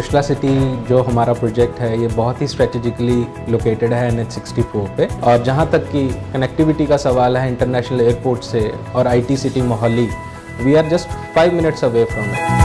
Trishala city जो हमारा project है ये बहुत ही स्ट्रेटेजिकली लोकेटेड है NH64 पे, और जहाँ तक कि कनेक्टिविटी का सवाल है इंटरनेशनल एयरपोर्ट से और IT city Mohali, we are just 5 minutes away from it.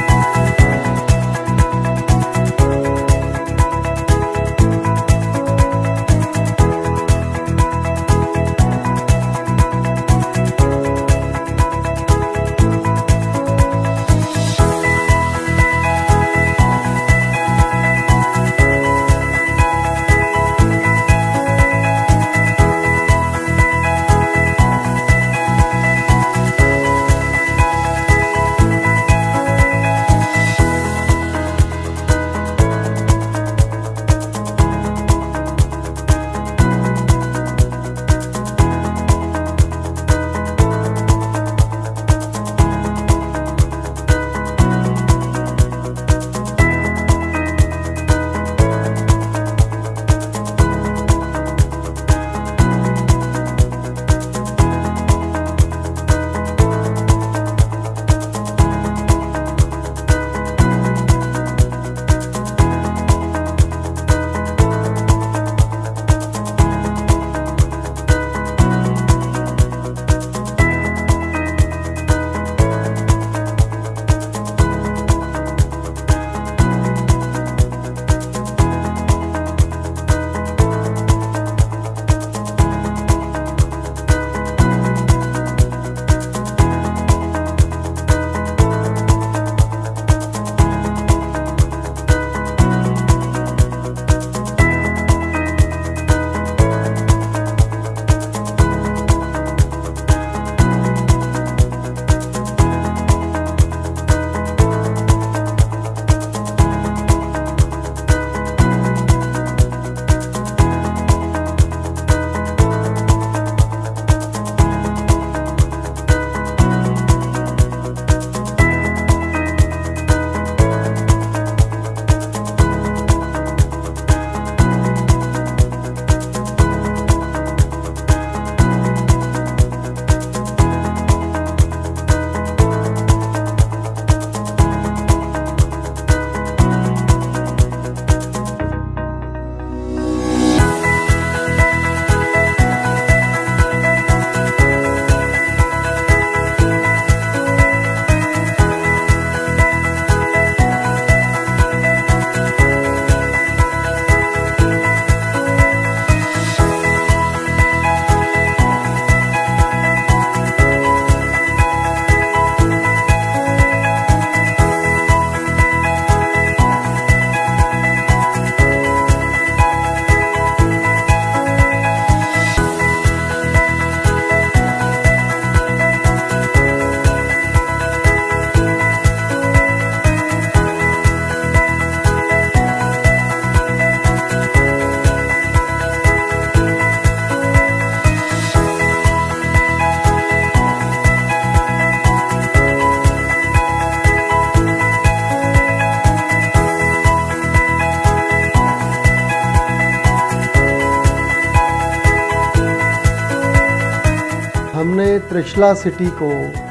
हमने त्रिशला सिटी को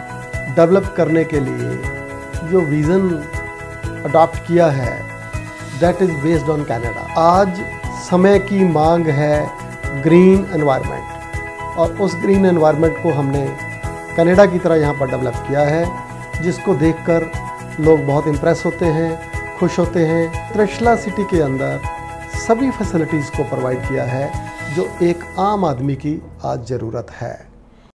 डेवलप करने के लिए जो विज़न अडॉप्ट किया है that is based on Canada. आज समय की मांग है ग्रीन एनवायरनमेंट, और उस ग्रीन एनवायरनमेंट को हमने कनाडा की तरह यहाँ पर डेवलप किया है, जिसको देखकर लोग बहुत इम्प्रेस होते हैं, खुश होते हैं। त्रिशला सिटी के अंदर सभी फैसिलिटीज़ को प्रोवाइड किया है जो एक आम आदमी की आज ज़रूरत है।